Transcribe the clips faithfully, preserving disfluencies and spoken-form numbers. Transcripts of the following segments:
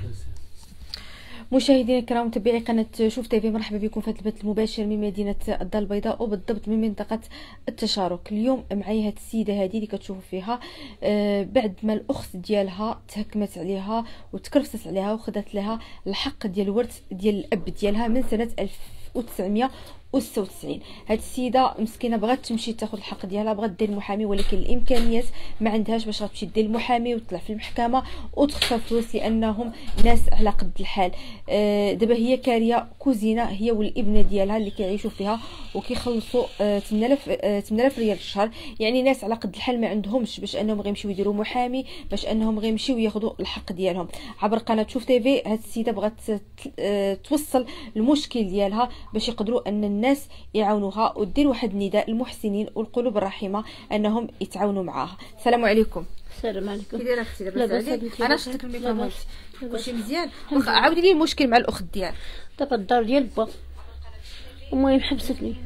مشاهدينا الكرام متابعي قناه شوف تيفي، مرحبا بكم في هذا البث المباشر من مدينه الدار البيضاء وبالضبط من منطقه التشارك. اليوم معايا هاد السيده هذه اللي كتشوفوا فيها آه بعد ما الاخت ديالها تهكمت عليها وتكرفست عليها وخدت لها الحق ديال الورث ديال الاب ديالها من سنه ألف وتسعمية وستة وتسعين. هاد السيده مسكينه بغات تمشي تاخذ الحق ديالها، بغات دير محامي ولكن الامكانيات ما عندهاش باش غتمشي دير المحامي وتطلع في المحكمه وتخسر فلوس لانهم ناس على قد الحال. آه دابا هي كاريه كوزينه هي والابنه ديالها اللي كيعيشوا فيها وكيخلصوا آه ثمانية آلاف آه ثمانية آلاف ريال في الشهر، يعني ناس على قد الحال ما عندهمش باش انهم غيمشيو يديروا محامي، باش انهم غيمشيو ياخذوا الحق ديالهم. عبر قناه شوف تيفي هاد السيده بغات آه توصل المشكل ديالها باش يقدروا ان الناس يعاونوها ودير واحد النداء للمحسنين والقلوب الرحيمه انهم يتعاونوا معاها. السلام عليكم. السلام عليكم. كي دايره اختي؟ لاباس عليك؟ انا شفتك الميكروفون كلشي مزيان. عاودي لي المشكل مع الاخت ديالك. دابا الدار ديال با المهم حبستني،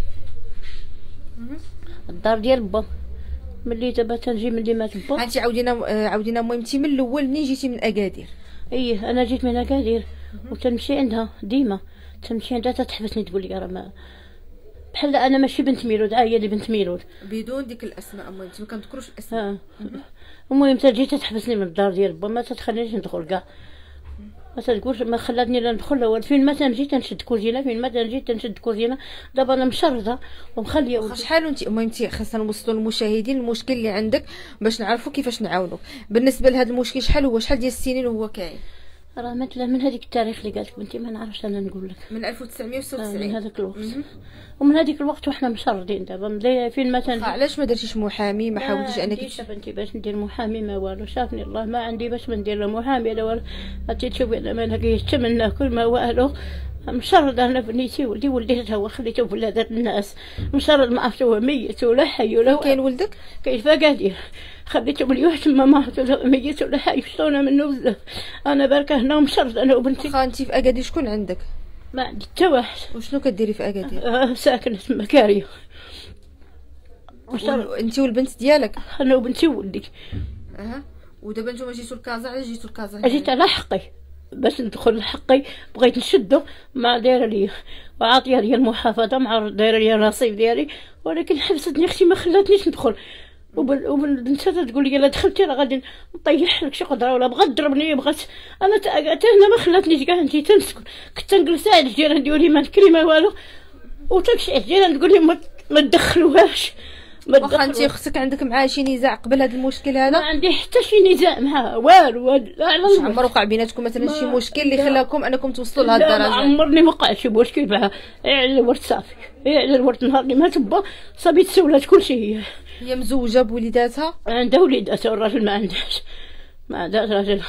الدار ديال با ملي دابا تنجي ملي مات با. انت عاودينا عاودينا المهم انت من الاول منين جيتي؟ من اكادير؟ ايه انا جيت من اكادير وتنمشي عندها ديما، تمشي عندها تتحبسني تقول لي راه ما بحال انا ماشي بنت ميلود، هي اللي بنت ميلود بدون ديك الاسماء. المهم انت ما كنذكروش الاسماء. المهم تجي تتحبسني من الدار ديال با، ما تتخلينيش ندخل كاع، ما تقولش ما خلاتني لا ندخل لا والو. فين ما تنجي تنشد كوزينه، فين ما تنجي تنشد كوزينه. دابا انا مشرده ومخليه ولدي. شحال وانت؟ المهم انت خاصنا نوصلوا للمشاهدين المشكل اللي عندك باش نعرفوا كيفاش نعاونوك. بالنسبه لهذا المشكل شحال هو؟ شحال ديال السنين وهو كاين؟ راه مثلا من هذيك التاريخ اللي قالت بنتي ما نعرفش انا نقول لك، من ألف وتسعمية وستة وتسعين. آه من هذاك الوقت. ومن هذيك الوقت وحنا مشردين دابا فين ما تنجي. علاش ما درتيش محامي؟ ما حاولتيش انك بنتي باش ندير محامي؟ ما والو، شافني الله ما عندي باش ما ندير لا محامي لا والو. عرفتي تشوفي انا ما لاقيش حتى من ناكل ما والو، مشرده انا بنيتي ولدي ولديتها هو خليته بولادات الناس، مشرد ما عرفت هو ميت ولا حي ولا كاين ولدك؟ كاين فقادير خليته مليوح تما مات ولا ميت ولا حي، شطونا منه بزاف. انا بركه هنا ومشرد انا وبنتي. واخا انت في اكادير شكون عندك؟ ما عندي حتى واحد. وشنو كديري في اكادير؟ آه ساكنه تما كاريه. انت والبنت ديالك؟ انا وبنتي وولدي. اها. ودابا نتوما جيتوا لكازا؟ علاش جيتوا لكازا؟ جيت على حقي باش ندخل لحقي، بغيت نشدو ما دايره ليا وعاطيه ليا المحافظه مع دايره ليا النصيب ديالي، ولكن حبستني اختي ما خلاتنيش ندخل. وبنتها تقول لي لا دخلتي راه غادي نطيح لك شي قدره ولا بغات تضربني بغات. انا حتى هنا ما خلاتنيش كاع نجي تنسكن، كنت تنجلس على الجيران ديالي ما نكري ما والو، وتمشي على الجيران تقول لي ما تدخلوهاش. واخا انت اختك عندك معها شي نزاع قبل هذا المشكل هذا؟ ما عندي حتى شي نزاع معها والو. لا عمر وقع بيناتكم مثلا شي مشكل اللي خلاكم انكم توصلوا لهاد الدرجه؟ لا عمرني ما وقع شي مشكل معها، هي على الورث صافي، هي على الورث. نهار اللي مات با صافي تسولات كلشي. هي هي مزوجه بوليداتها؟ عندها وليداتها والراجل ما عندهاش، ما عندهاش راجل.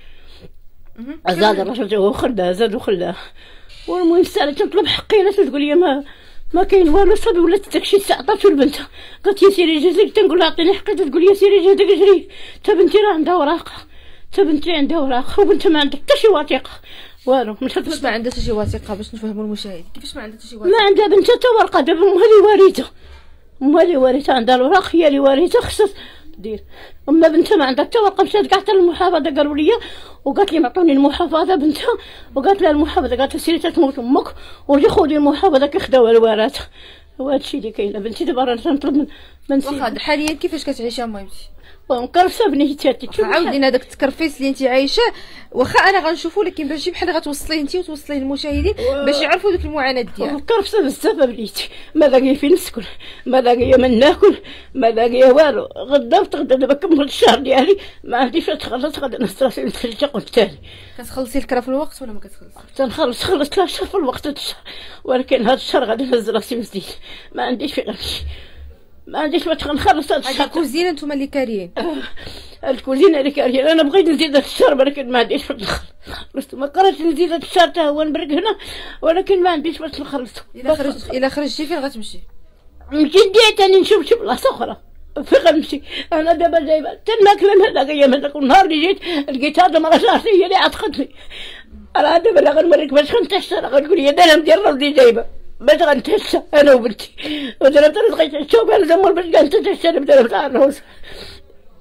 زاد الراجل هو خلاها، زاد وخلاها. والمهم سالت تطلب حقي، لا تقول لي ما ما كاين والو. صافي ولات داكشي الساعه عطاتو لبنتها، قالت يا سيري جازيك، تنقول لها عطيني حقي تقول يا سيري جازيك جري. تا بنتي راه عندها وراقه، تا بنتي عندها وراقه وبنتها ما عندها حتى شي وثيقه والو. كيفاش ما عندها حتى شي وثيقه باش نفهموا المشاهد؟ كيفاش ما عندها حتى شي وثيقه؟ ما عندها بنتها حتى ورقه. دابا امها اللي وارثه، امها اللي وارثه عندها الوراق، هي اللي وارثه خصها دير. اما بنتها ما عندها حتى ورقه. مشات كاع حتى للمحافظه قالوا لي، وقالت لي معطوني المحافظه بنتها، وقالت لها المحافظه قالت لها سيري تموت امك ورجي خذي المحافظه كيخداوها الورثه. وهذا الشيء اللي كاين. بنتي دابا راه تنطلب من من واخا حاليا كيفاش كتعيشي امي بنتي؟ مكرفسه بنيتي. عاودينا داك التكرفيس اللي انت عايشه، واخا انا غنشوفو لكن باش بحال غتوصليه انت وتوصليه للمشاهدين باش يعرفوا ديك المعاناه ديالك. مكرفسه بزاف بنيتي، ما لاقيه فين نسكن، ما لاقيه من ناكل، ما لاقيه والو. غدا وتغدا دابا كملت الشهر ديالي ما عنديش فاش تخلص. غدا نهز راسي نتخرج قلت تاني. كتخلصي الكرا في الوقت ولا ما كتخلصيش؟ تنخلص خلص ثلاث شهور في الوقت الشهر، ولكن هذا الشهر غادي نهز راسي مزيان، ما عنديش فين نمشي، ما عنديش ما نخلص هذا الشهر. الكوزينه نتوما اللي كاريين؟ الكوزينه اللي كاريين. انا بغيت نزيد هذا الشهر ولكن ما عنديش فاش نخلص. ما قررتش نزيد هذا الشهر حتى هو نبرك هنا، ولكن ما عنديش فاش نخلص. الا خرجت الا خرجتي فين غتمشي؟ نمشي ندير تاني نشوف شي بلاصه اخرى فين غنمشي. انا دابا جايبه حتى الماكله من هذاك ايام هذاك النهار اللي جيت لقيت هذا المراه جارتي هي اللي عتقتني. راه دابا راه غنوريك باش غنتعشى، راه غتقول لي انا ندير راسي جايبه باش غنتعشى انا وبنتي. وضربت رزقي تعشى وبان زمر باش غنتعشى نبدا نفتح الروس.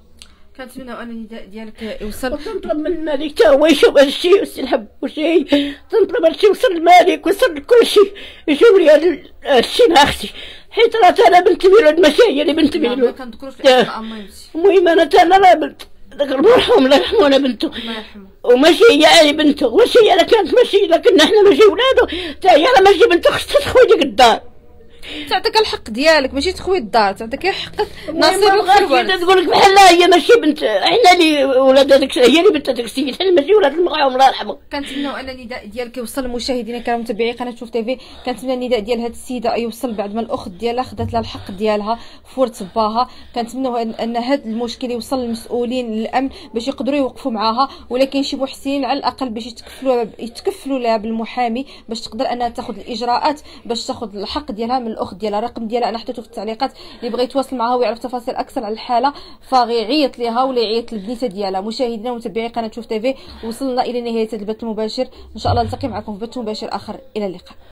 كنتمنى ان النداء ديالك يوصل. وتنطلب من الملك تا هو يشوف هذا الشيء والسي الحب وشي، تنطلب هذا الشيء يوصل للملك ويوصل لكل شيء، يجيب لي هذا الشيء مع اختي، حيت راه انا بنت بيلود ماشي هي اللي بنت بيلود. ما كنذكروش الاسماء اميمتي. المهم انا تا انا راه بنت داك المرحوم الله يرحمه انا بنته. الله يرحمه. وماشي هي عادي بنته، ماشي هي الا كانت ماشي، لكن حنا ماشي ولادو، تا هي راه ماشي بنته خصها تخوي ديك الدار. تعطيك الحق ديالك ماشي تخوي الدار، تعطيك حق نصيب الخير. تقول لك بحال هي ماشي بنت، حنا اللي ولاد هذاك، هي اللي بنت هذاك السيد، حنا ماشي ولاد المرحوم الله يرحمه. كنتمنوا ان النداء ديالك يوصل لمشاهدينا الكرام متابعي قناه شوف تيفي. كنتمنى النداء ديال هذه السيده يوصل بعد ما الاخت ديالها خدات لها الحق ديالها في ورث باها. كنتمنوا ان هذا المشكل يوصل للمسؤولين الامن باش يقدروا يوقفوا معاها، ولكن شي محسنين على الاقل باش يتكفلوا يتكفلوا لها بالمحامي باش تقدر انها تاخذ الاجراءات باش تاخذ الحق ديالها من الاخت ديالها. الرقم ديالها انا حطيته في التعليقات، اللي بغى يتواصل معها ويعرف تفاصيل اكثر على الحاله فغيعيط ليها ولا يعيط للبنيته ديالها. مشاهدينا ومتابعي قناه شوف تيفي، وصلنا الى نهايه البث المباشر، ان شاء الله نلتقي معكم في بث مباشر اخر، الى اللقاء.